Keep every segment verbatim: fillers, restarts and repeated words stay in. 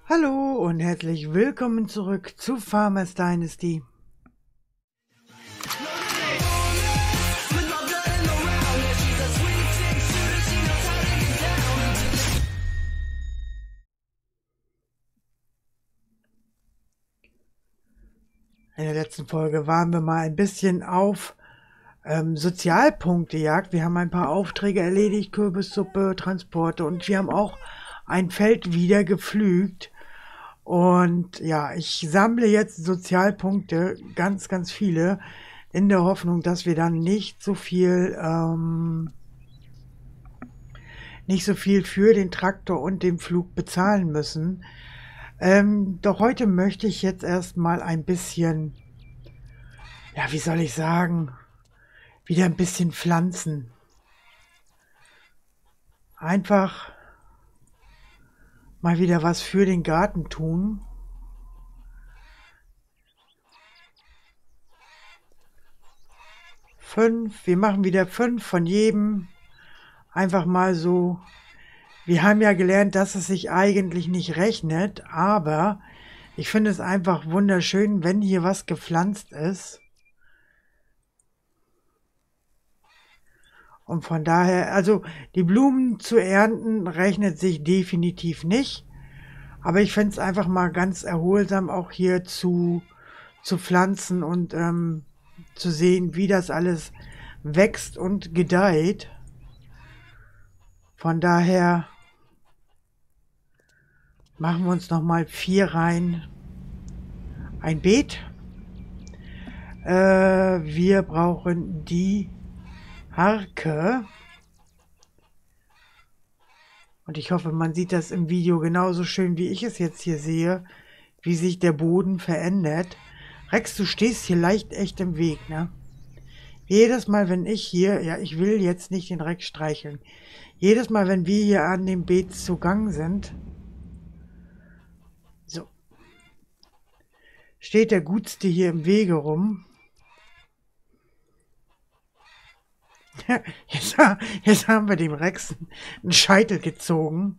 Hallo und herzlich willkommen zurück zu Farmers Dynasty. In der letzten Folge waren wir mal ein bisschen auf ähm, Sozialpunktejagd. Wir haben ein paar Aufträge erledigt, Kürbissuppe, Transporte, und wir haben auch ein Feld wieder gepflügt. Und ja, ich sammle jetzt Sozialpunkte, ganz, ganz viele, in der Hoffnung, dass wir dann nicht so viel, ähm, nicht so viel für den Traktor und den Flug bezahlen müssen. Ähm, doch heute möchte ich jetzt erstmal ein bisschen, ja, wie soll ich sagen, wieder ein bisschen pflanzen. Einfach mal wieder was für den Garten tun. Fünf, wir machen wieder fünf von jedem. Einfach mal so. Wir haben ja gelernt, dass es sich eigentlich nicht rechnet, aber ich finde es einfach wunderschön, wenn hier was gepflanzt ist. Und von daher, also die Blumen zu ernten rechnet sich definitiv nicht. Aber ich finde es einfach mal ganz erholsam, auch hier zu, zu pflanzen und ähm, zu sehen, wie das alles wächst und gedeiht. Von daher machen wir uns noch mal vier rein. Ein Beet. Äh, wir brauchen die Harke. Und ich hoffe, man sieht das im Video genauso schön, wie ich es jetzt hier sehe, wie sich der Boden verändert. Rex, du stehst hier leicht echt im Weg, ne? Jedes Mal, wenn ich hier, ja, ich will jetzt nicht den Rex streicheln. Jedes Mal, wenn wir hier an dem Beet zugange sind, so, steht der Gutste hier im Wege rum. Jetzt, jetzt haben wir dem Rex einen Scheitel gezogen.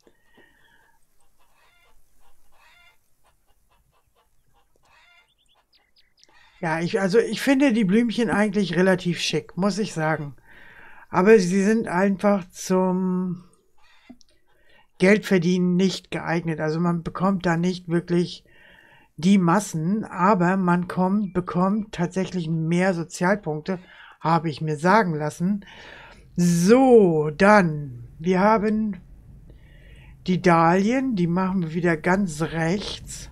Ja, ich, also ich finde die Blümchen eigentlich relativ schick, muss ich sagen. Aber sie sind einfach zum Geldverdienen nicht geeignet. Also man bekommt da nicht wirklich die Massen, aber man kommt, bekommt tatsächlich mehr Sozialpunkte, habe ich mir sagen lassen. So, dann, wir haben die Dahlien, die machen wir wieder ganz rechts.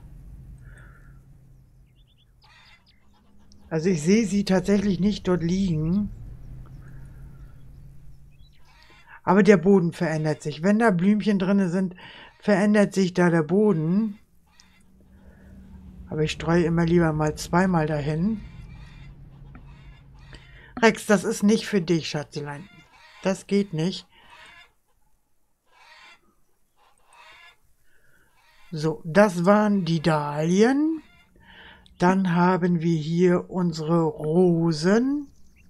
Also ich sehe sie tatsächlich nicht dort liegen. Aber der Boden verändert sich. Wenn da Blümchen drin sind, verändert sich da der Boden. Aber ich streue immer lieber mal zweimal dahin. Rex, das ist nicht für dich, Schatzelein. Das geht nicht. So, das waren die Dahlien. Dann haben wir hier unsere Rosen.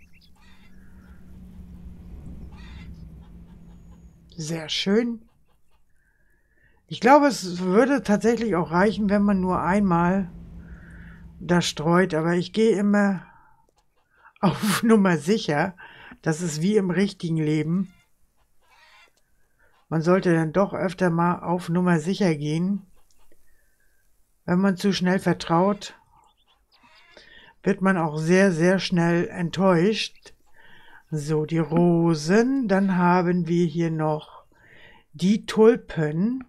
Sehr schön. Ich glaube, es würde tatsächlich auch reichen, wenn man nur einmal das streut. Aber ich gehe immer auf Nummer sicher. Das ist wie im richtigen Leben. Man sollte dann doch öfter mal auf Nummer sicher gehen. Wenn man zu schnell vertraut, wird man auch sehr, sehr schnell enttäuscht. So, die Rosen. Dann haben wir hier noch die Tulpen.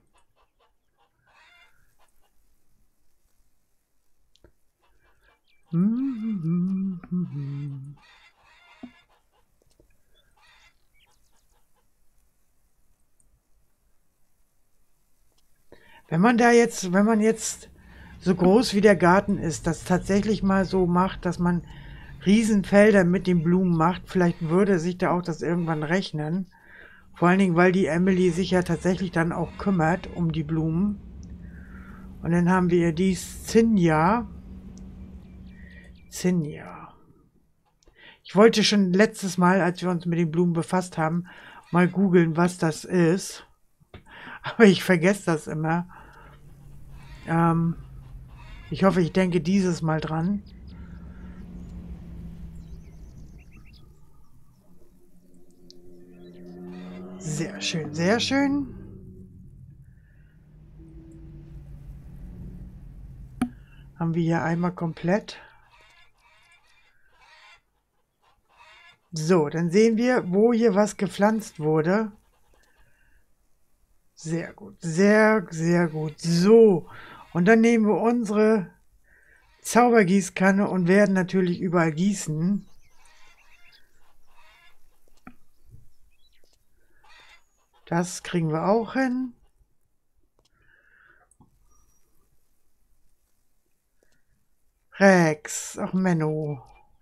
Wenn man da jetzt, wenn man jetzt so groß wie der Garten ist, das tatsächlich mal so macht, dass man Riesenfelder mit den Blumen macht, vielleicht würde sich da auch das irgendwann rechnen. Vor allen Dingen, weil die Emily sich ja tatsächlich dann auch kümmert um die Blumen. Und dann haben wir die Zinnia. Zinnia. Ich wollte schon letztes Mal, als wir uns mit den Blumen befasst haben, mal googeln, was das ist. Aber ich vergesse das immer. Ähm, ich hoffe, ich denke dieses Mal dran. Sehr schön, sehr schön. Haben wir hier einmal komplett. So, dann sehen wir, wo hier was gepflanzt wurde. Sehr gut, sehr, sehr gut. So, und dann nehmen wir unsere Zaubergießkanne und werden natürlich überall gießen. Das kriegen wir auch hin. Rex, ach Menno.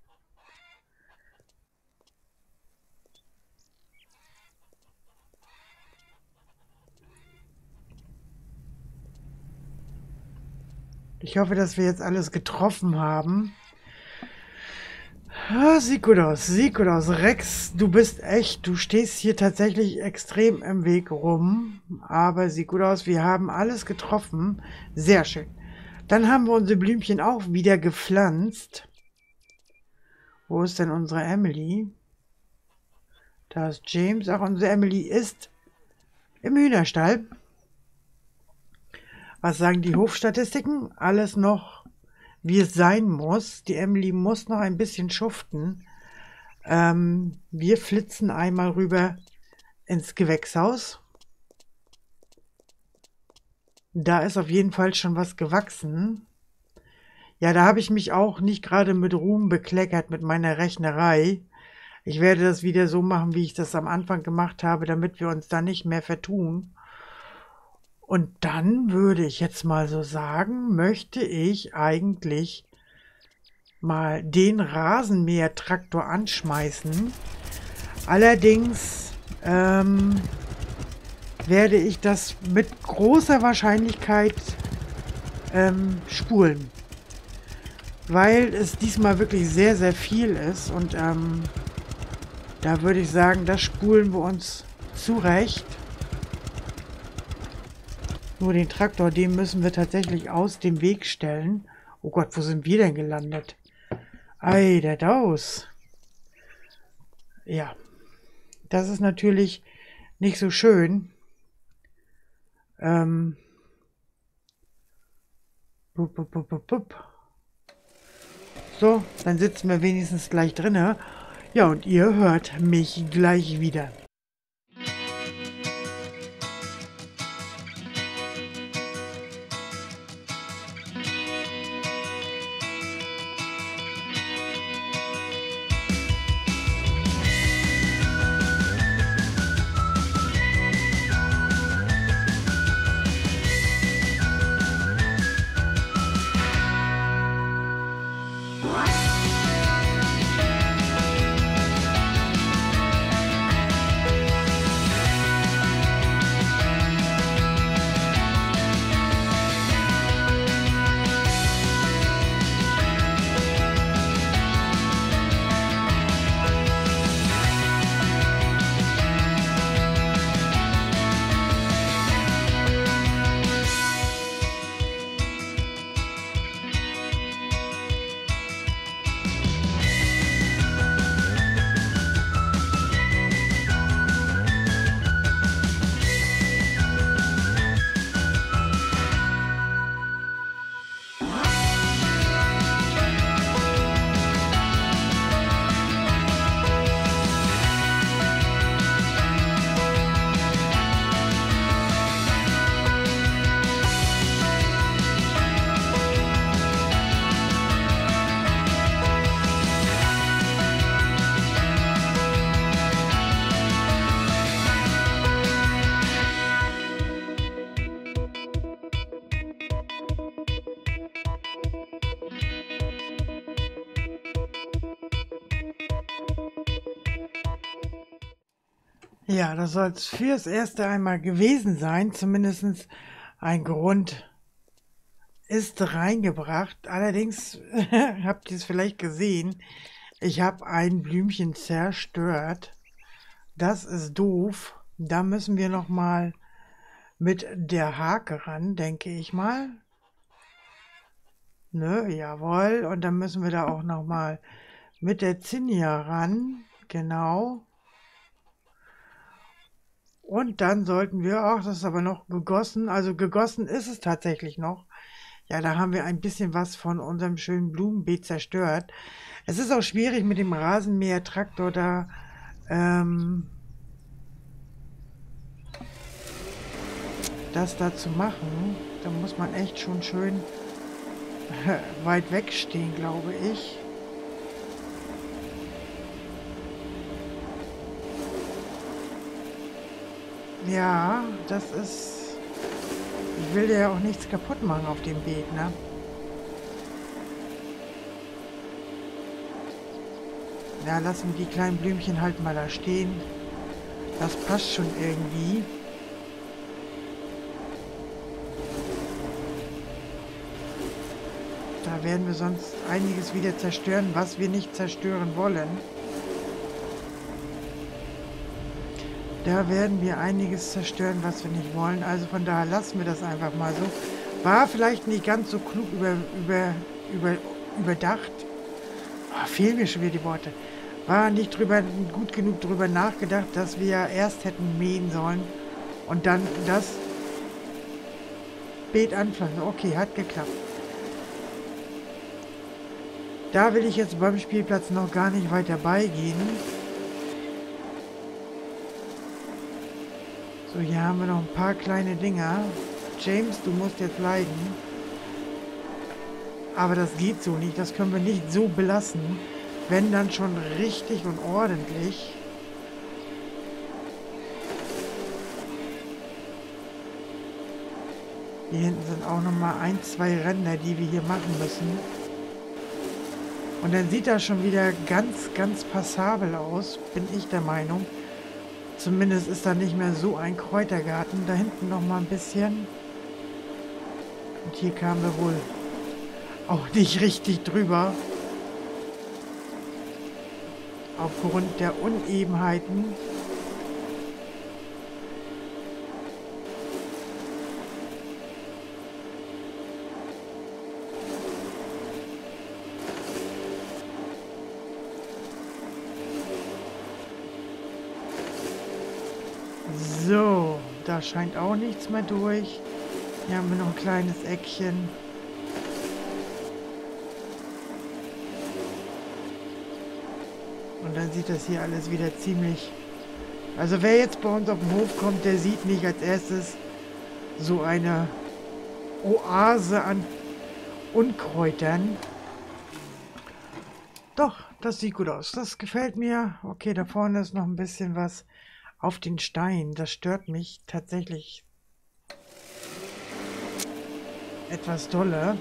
Ich hoffe, dass wir jetzt alles getroffen haben. Ah, sieht gut aus, sieht gut aus. Rex, du bist echt, du stehst hier tatsächlich extrem im Weg rum. Aber sieht gut aus, wir haben alles getroffen. Sehr schön. Dann haben wir unsere Blümchen auch wieder gepflanzt. Wo ist denn unsere Emily? Da ist James. Ach, unsere Emily ist im Hühnerstall. Was sagen die Hofstatistiken? Alles noch, wie es sein muss. Die Emily muss noch ein bisschen schuften. Ähm, wir flitzen einmal rüber ins Gewächshaus. Da ist auf jeden Fall schon was gewachsen. Ja, da habe ich mich auch nicht gerade mit Ruhm bekleckert mit meiner Rechnerei. Ich werde das wieder so machen, wie ich das am Anfang gemacht habe, damit wir uns da nicht mehr vertun. Und dann würde ich jetzt mal so sagen, möchte ich eigentlich mal den Rasenmähertraktor anschmeißen. Allerdings ähm, werde ich das mit großer Wahrscheinlichkeit ähm, spulen. Weil es diesmal wirklich sehr, sehr viel ist. Und ähm, da würde ich sagen, das spulen wir uns zurecht. Nur den Traktor, den müssen wir tatsächlich aus dem Weg stellen. Oh Gott, wo sind wir denn gelandet? Ei, der Daus. Ja, das ist natürlich nicht so schön. Ähm. Bup, bup, bup, bup, bup. So, dann sitzen wir wenigstens gleich drinne. Ja, und ihr hört mich gleich wieder. Ja, das soll es fürs erste einmal gewesen sein. Zumindest ein Grund ist reingebracht. Allerdings habt ihr es vielleicht gesehen. Ich habe ein Blümchen zerstört. Das ist doof. Da müssen wir noch mal mit der Hake ran, denke ich mal. Ne, jawohl. Und dann müssen wir da auch nochmal mit der Zinnia ran. Genau. Und dann sollten wir, ach, das ist aber noch gegossen. Also gegossen ist es tatsächlich noch. Ja, da haben wir ein bisschen was von unserem schönen Blumenbeet zerstört. Es ist auch schwierig mit dem Rasenmäher-Traktor da ähm, das da zu machen. Da muss man echt schon schön weit weg stehen, glaube ich. Ja, das ist... Ich will dir ja auch nichts kaputt machen auf dem Beet, ne? Ja, lassen wir die kleinen Blümchen halt mal da stehen. Das passt schon irgendwie. Da werden wir sonst einiges wieder zerstören, was wir nicht zerstören wollen. Da werden wir einiges zerstören, was wir nicht wollen. Also von daher lassen wir das einfach mal so. War vielleicht nicht ganz so klug über, über, über, überdacht. Oh, fehlen mir schon wieder die Worte. War nicht drüber, gut genug drüber nachgedacht, dass wir erst hätten mähen sollen und dann das Beet anpflanzen. Okay, hat geklappt. Da will ich jetzt beim Spielplatz noch gar nicht weiter beigehen. So, hier haben wir noch ein paar kleine Dinger. James, du musst jetzt leiden. Aber das geht so nicht. Das können wir nicht so belassen. Wenn dann schon richtig und ordentlich. Hier hinten sind auch noch mal ein, zwei Ränder, die wir hier machen müssen. Und dann sieht das schon wieder ganz, ganz passabel aus, bin ich der Meinung. Zumindest ist da nicht mehr so ein Kräutergarten. Da hinten noch mal ein bisschen. Und hier kamen wir wohl auch nicht richtig drüber. Aufgrund der Unebenheiten. So, da scheint auch nichts mehr durch. Hier haben wir noch ein kleines Eckchen. Und dann sieht das hier alles wieder ziemlich... Also wer jetzt bei uns auf den Hof kommt, der sieht nicht als erstes so eine Oase an Unkräutern. Doch, das sieht gut aus. Das gefällt mir. Okay, da vorne ist noch ein bisschen was auf den Stein. Das stört mich tatsächlich etwas dolle.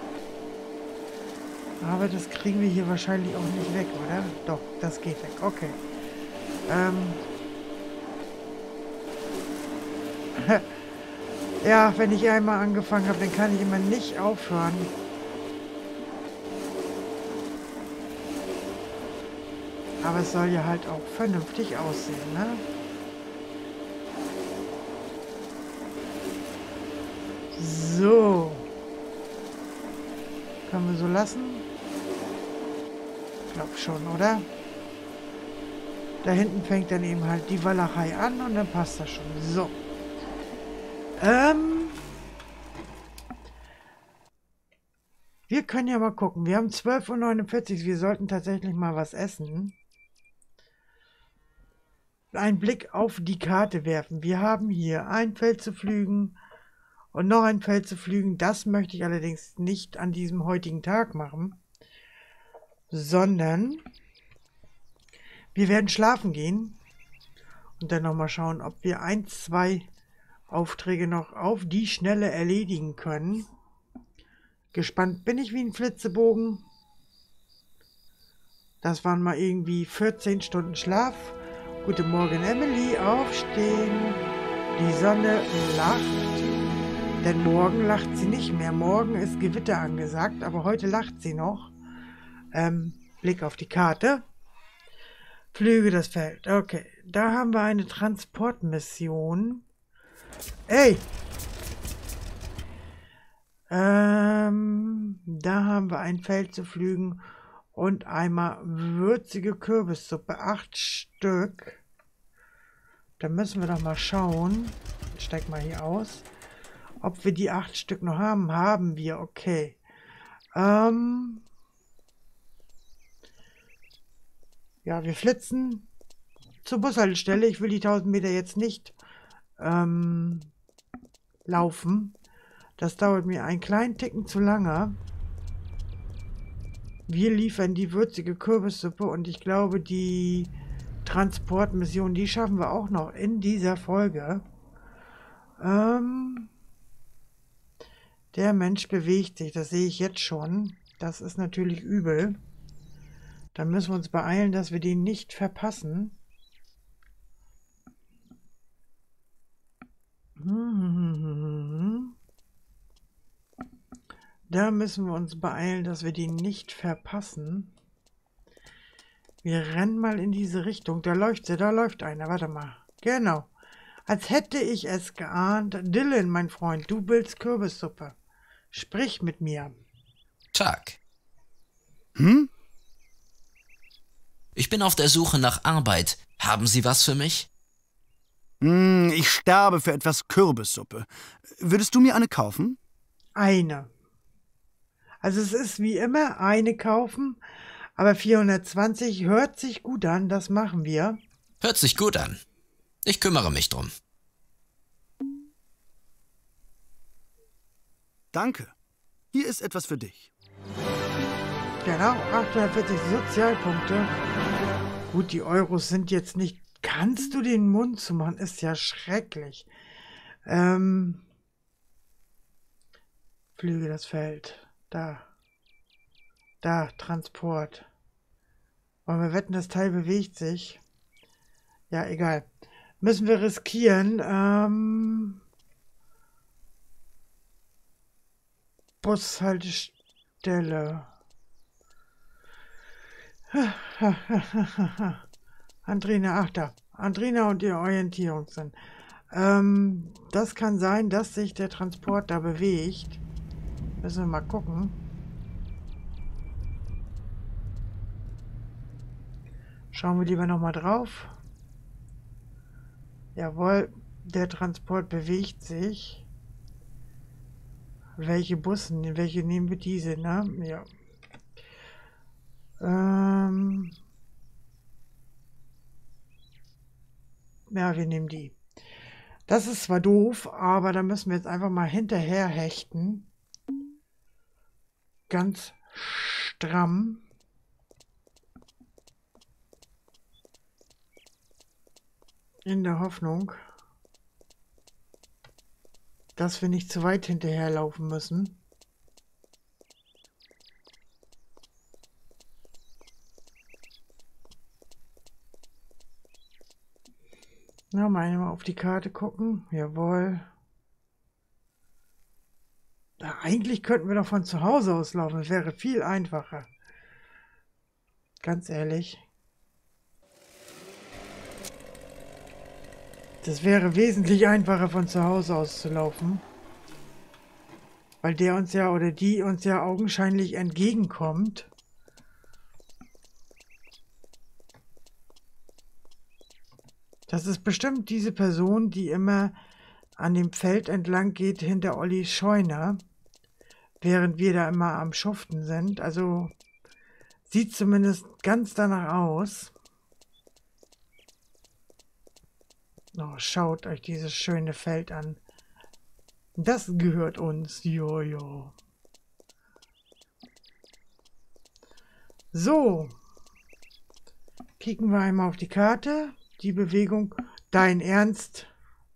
Aber das kriegen wir hier wahrscheinlich auch nicht weg, oder? Doch, das geht weg. Okay. Ähm. Ja, wenn ich einmal angefangen habe, dann kann ich immer nicht aufhören. Aber es soll ja halt auch vernünftig aussehen, ne? So. Können wir so lassen? Ich glaube schon, oder? Da hinten fängt dann eben halt die Walachei an und dann passt das schon. So. Ähm. Wir können ja mal gucken. Wir haben zwölf Uhr neunundvierzig. Wir sollten tatsächlich mal was essen. Einen Blick auf die Karte werfen. Wir haben hier ein Feld zu pflügen und noch ein Feld zu pflügen. Das möchte ich allerdings nicht an diesem heutigen Tag machen, sondern wir werden schlafen gehen und dann nochmal schauen, ob wir ein, zwei Aufträge noch auf die Schnelle erledigen können. Gespannt bin ich wie ein Flitzebogen. Das waren mal irgendwie vierzehn Stunden Schlaf. Guten Morgen, Emily. Aufstehen. Die Sonne lacht. Denn morgen lacht sie nicht mehr. Morgen ist Gewitter angesagt, aber heute lacht sie noch. Ähm, Blick auf die Karte. Flüge das Feld. Okay, da haben wir eine Transportmission. Ey! Ähm... Da haben wir ein Feld zu pflügen und einmal würzige Kürbissuppe. Acht Stück. Da müssen wir doch mal schauen. Ich steig mal hier aus. Ob wir die acht Stück noch haben. Haben wir. Okay. Ähm ja, wir flitzen zur Bushaltestelle. Ich will die tausend Meter jetzt nicht ähm, laufen. Das dauert mir einen kleinen Ticken zu lange. Wir liefern die würzige Kürbissuppe und ich glaube, die Transportmission, die schaffen wir auch noch in dieser Folge. Ähm, der Mensch bewegt sich, das sehe ich jetzt schon. Das ist natürlich übel. Dann müssen wir uns beeilen, dass wir den nicht verpassen. Da müssen wir uns beeilen, dass wir den nicht verpassen. Wir rennen mal in diese Richtung. Da läuft sie, da läuft einer. Warte mal. Genau. Als hätte ich es geahnt. Dylan, mein Freund, du willst Kürbissuppe. Sprich mit mir. Tag. Hm? Ich bin auf der Suche nach Arbeit. Haben Sie was für mich? Hm, ich sterbe für etwas Kürbissuppe. Würdest du mir eine kaufen? Eine. Also es ist wie immer eine kaufen, aber vierhundertzwanzig hört sich gut an, das machen wir. Hört sich gut an. Ich kümmere mich drum. Danke. Hier ist etwas für dich. Genau, achthundertvierzig Sozialpunkte. Gut, die Euros sind jetzt nicht... Kannst du den Mund zumachen? Ist ja schrecklich. Ähm... Flüge das Feld. Da. Da, Transport. Wollen wir wetten, das Teil bewegt sich? Ja, egal. Müssen wir riskieren. Ähm... Bushaltestelle. Andrina, ach da. Andrina und ihr Orientierungssinn. Ähm, das kann sein, dass sich der Transport da bewegt. Müssen wir mal gucken. Schauen wir lieber nochmal drauf. Jawohl, der Transport bewegt sich. Welche Bussen? Welche nehmen wir diese, ne? Ja. Ähm ja, wir nehmen die. Das ist zwar doof, aber da müssen wir jetzt einfach mal hinterher hechten. Ganz stramm. In der Hoffnung, dass wir nicht zu weit hinterherlaufen müssen. Na, mal mal auf die Karte gucken. Jawohl. Ja, eigentlich könnten wir doch von zu Hause aus laufen. Das wäre viel einfacher. Ganz ehrlich. Das wäre wesentlich einfacher, von zu Hause aus zu laufen. Weil der uns ja oder die uns ja augenscheinlich entgegenkommt. Das ist bestimmt diese Person, die immer an dem Feld entlang geht hinter Ollis Scheune, während wir da immer am Schuften sind. Also sieht zumindest ganz danach aus. Oh, schaut euch dieses schöne Feld an. Das gehört uns. Jojo. So. Kicken wir einmal auf die Karte. Die Bewegung. Dein Ernst?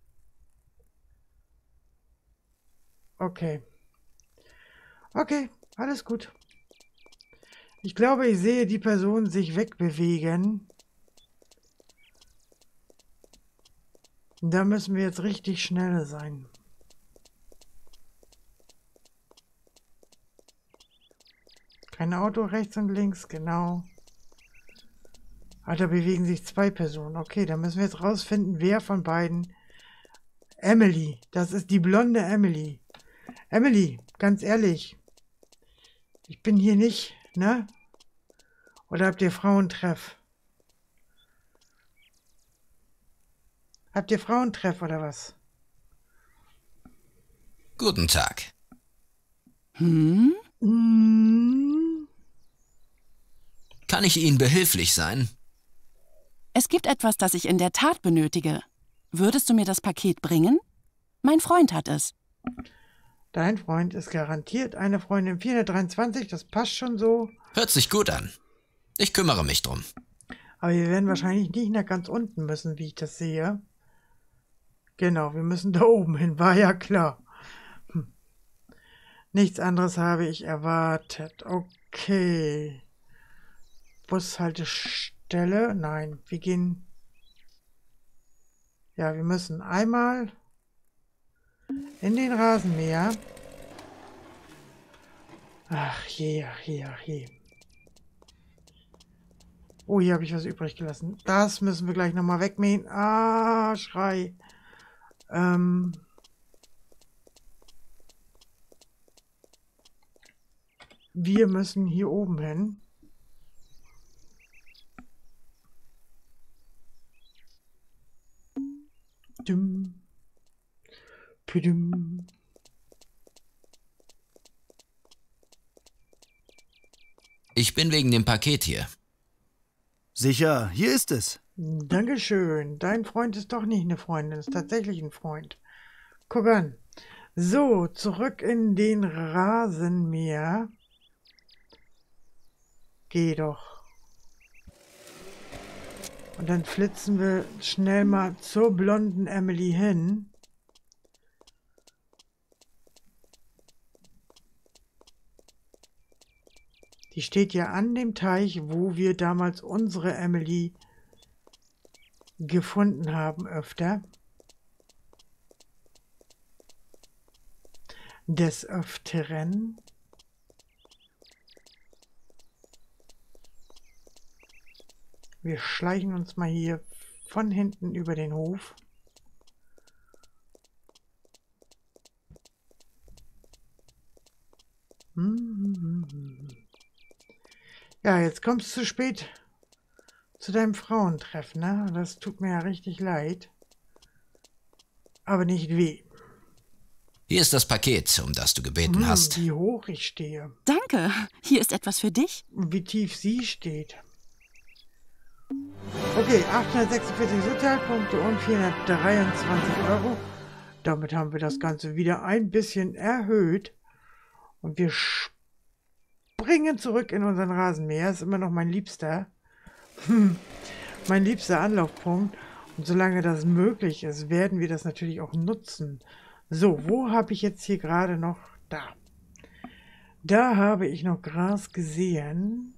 Okay. Okay, alles gut. Ich glaube, ich sehe die Person sich wegbewegen. Da müssen wir jetzt richtig schnell sein. Kein Auto rechts und links, genau. Ah, da bewegen sich zwei Personen. Okay, da müssen wir jetzt rausfinden, wer von beiden... Emily, das ist die blonde Emily. Emily, ganz ehrlich. Ich bin hier nicht, ne? Oder habt ihr Frauentreff? Habt ihr Frauentreff oder was? Guten Tag. Hm? Hm, Kann ich Ihnen behilflich sein? Es gibt etwas, das ich in der Tat benötige. Würdest du mir das Paket bringen? Mein Freund hat es. dein Freund ist garantiert eine Freundin vierhundertdreiundzwanzig, das passt schon so. Hört sich gut an. Ich kümmere mich drum. Aber wir werden wahrscheinlich nicht nach ganz unten müssen, wie ich das sehe. Genau, wir müssen da oben hin, war ja klar. Hm. Nichts anderes habe ich erwartet. Okay. Bushaltestelle? Nein, wir gehen... Ja, wir müssen einmal in den Rasenmäher. Ach je, ach je, ach je. Oh, hier habe ich was übrig gelassen. Das müssen wir gleich nochmal wegmähen. Ah, Schrei. Ähm... Wir müssen hier oben hin. Düm. Püdüm. Ich bin wegen dem Paket hier. Sicher, hier ist es. Dankeschön. Dein Freund ist doch nicht eine Freundin, ist tatsächlich ein Freund. Guck an. So, zurück in den Rasenmäher. Geh doch. Und dann flitzen wir schnell mal zur blonden Emily hin. Die steht ja an dem Teich, wo wir damals unsere Emily gefunden haben öfter. Des Öfteren. Wir schleichen uns mal hier von hinten über den Hof. Ja, jetzt kommst du zu spät zu deinem Frauentreffen, ne? Das tut mir ja richtig leid. Aber nicht weh. Hier ist das Paket, um das du gebeten Hm, hast. wie hoch ich stehe. Danke. Hier ist etwas für dich. Und wie tief sie steht. Okay, achthundertsechsundvierzig Sozialpunkte und vierhundertdreiundzwanzig Euro. Damit haben wir das Ganze wieder ein bisschen erhöht. Und wir springen zurück in unseren Rasenmäher. Ist immer noch mein liebster. mein liebster Anlaufpunkt. Und solange das möglich ist, werden wir das natürlich auch nutzen. So, wo habe ich jetzt hier gerade noch? Da. Da habe ich noch Gras gesehen,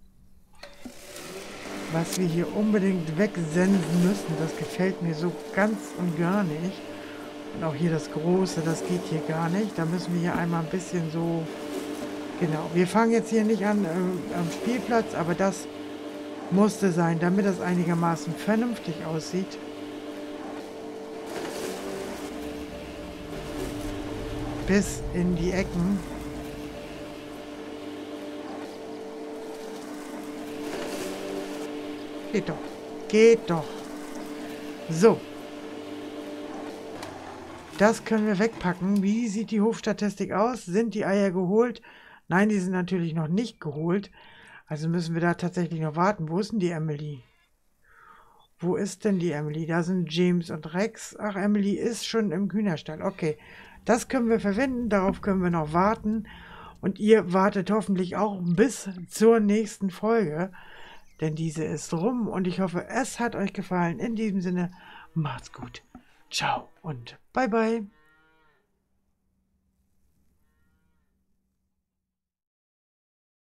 was wir hier unbedingt wegsenden müssen. Das gefällt mir so ganz und gar nicht. Und auch hier das Große, das geht hier gar nicht. Da müssen wir hier einmal ein bisschen so... Genau, wir fangen jetzt hier nicht an äh, am Spielplatz, aber das musste sein, damit das einigermaßen vernünftig aussieht. Bis in die Ecken. Geht doch. Geht doch. So. Das können wir wegpacken. Wie sieht die Hofstatistik aus? Sind die Eier geholt? Nein, die sind natürlich noch nicht geholt. Also müssen wir da tatsächlich noch warten. Wo ist denn die Emily? Wo ist denn die Emily? Da sind James und Rex. Ach, Emily ist schon im Hühnerstall. Okay. Das können wir verwenden. Darauf können wir noch warten. Und ihr wartet hoffentlich auch bis zur nächsten Folge. Denn diese ist rum. Und ich hoffe, es hat euch gefallen. In diesem Sinne, macht's gut. Ciao und bye bye.